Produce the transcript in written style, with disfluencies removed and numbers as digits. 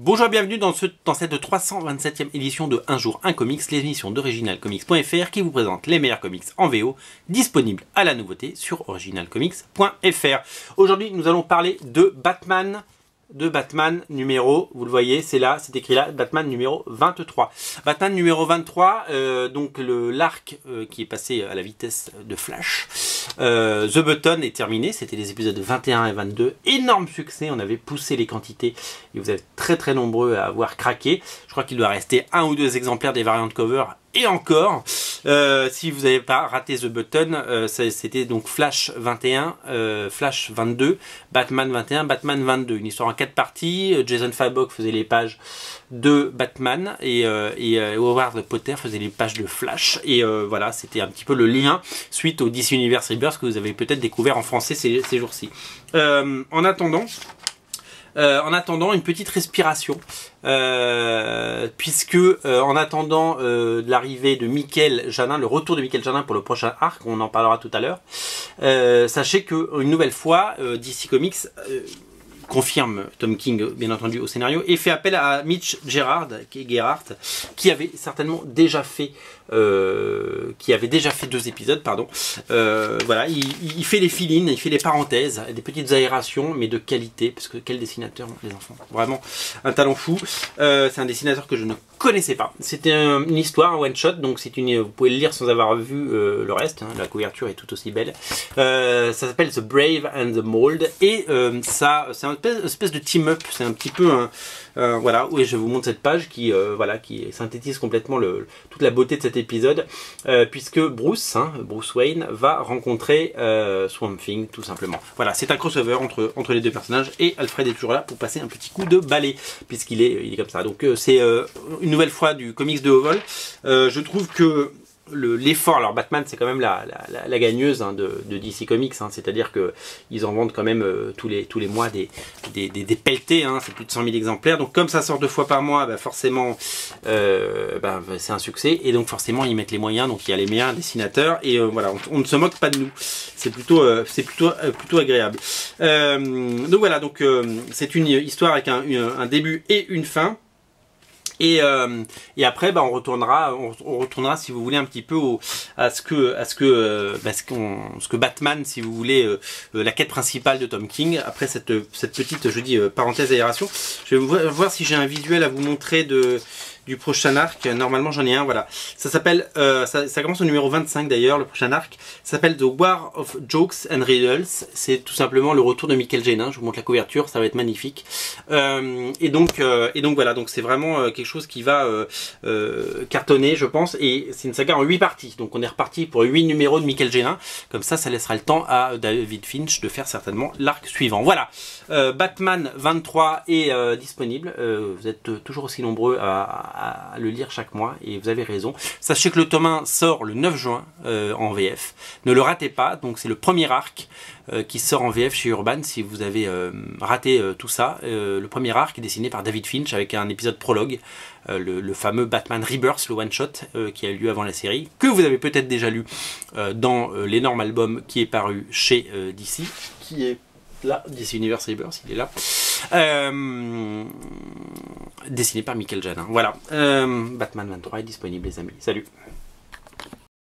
Bonjour et bienvenue dans cette 327e édition de Un jour un comics, l'émission d'originalcomics.fr qui vous présente les meilleurs comics en VO disponibles à la nouveauté sur originalcomics.fr. Aujourd'hui nous allons parler de Batman numéro, vous le voyez, c'est là, c'est écrit là, Batman numéro 23. Batman numéro 23, donc l'arc qui est passé à la vitesse de Flash. The Button est terminé, c'était les épisodes 21 et 22. Énorme succès, on avait poussé les quantités et vous êtes très nombreux à avoir craqué. Je crois qu'il doit rester 1 ou 2 exemplaires des variantes cover. Et encore, si vous n'avez pas raté The Button, c'était donc Flash 21, Flash 22, Batman 21, Batman 22. Une histoire en 4 parties. Jason Fabok faisait les pages de Batman et Howard Potter faisait les pages de Flash. Et voilà, c'était un petit peu le lien suite au DC Universe Rebirth que vous avez peut-être découvert en français ces jours-ci. En attendant, une petite respiration, puisque en attendant l'arrivée de Michael Janin, le retour de Michael Janin pour le prochain arc, on en parlera tout à l'heure, sachez que une nouvelle fois, DC Comics confirme Tom King bien entendu au scénario et fait appel à Mitch Gerhardt qui avait certainement déjà fait qui avait déjà fait 2 épisodes, pardon. Voilà, il fait les fill-in, il fait les parenthèses, des petites aérations, mais de qualité, parce que quel dessinateur, les enfants, vraiment un talent fou. C'est un dessinateur que je ne connaissais pas. C'était une histoire, un one-shot, donc c'est vous pouvez le lire sans avoir vu le reste, hein, la couverture est tout aussi belle. Ça s'appelle The Brave and the Mold, et ça, c'est une espèce de team-up, c'est un petit peu un... voilà, oui, je vous montre cette page qui, voilà, qui synthétise complètement toute la beauté de cet épisode, puisque Bruce Wayne va rencontrer Swamp Thing tout simplement. Voilà, c'est un crossover entre les deux personnages et Alfred est toujours là pour passer un petit coup de balai puisqu'il est comme ça. Donc c'est une nouvelle fois du comics de haut vol. Je trouve que l'effort, alors Batman c'est quand même la gagneuse de DC Comics, c'est-à-dire que ils en vendent quand même tous les mois des pelletés, c'est plus de 100 000 exemplaires, donc comme ça sort 2 fois par mois, forcément c'est un succès, et donc forcément ils mettent les moyens, donc il y a les meilleurs dessinateurs, et voilà, on ne se moque pas de nous, c'est plutôt agréable. Donc voilà, donc c'est une histoire avec un début et une fin. Et après, on retournera, si vous voulez, un petit peu à ce que Batman, si vous voulez, la quête principale de Tom King. Après cette petite, je dis, parenthèse aération, je vais voir si j'ai un visuel à vous montrer du prochain arc. Normalement j'en ai un, voilà. Ça s'appelle, ça commence au numéro 25 d'ailleurs, le prochain arc. Ça s'appelle The War of Jokes and Riddles. C'est tout simplement le retour de Michael Janin. Je vous montre la couverture, ça va être magnifique. Et donc voilà, donc c'est vraiment quelque chose qui va cartonner, je pense. Et c'est une saga en 8 parties. Donc on est reparti pour 8 numéros de Michael Janin. Comme ça laissera le temps à David Finch de faire certainement l'arc suivant. Voilà, Batman 23 est disponible. Vous êtes toujours aussi nombreux à le lire chaque mois et vous avez raison. Sachez que le tome 1 sort le 9 juin en VF. Ne le ratez pas, donc c'est le premier arc qui sort en VF chez Urban si vous avez raté tout ça. Le premier arc est dessiné par David Finch avec un épisode prologue, le fameux Batman Rebirth, le one-shot qui a eu lieu avant la série, que vous avez peut-être déjà lu dans l'énorme album qui est paru chez DC, qui est là, DC Universe Rebirth, il est là. Dessiné par Michael Janin. Voilà, Batman 23 est disponible les amis. Salut.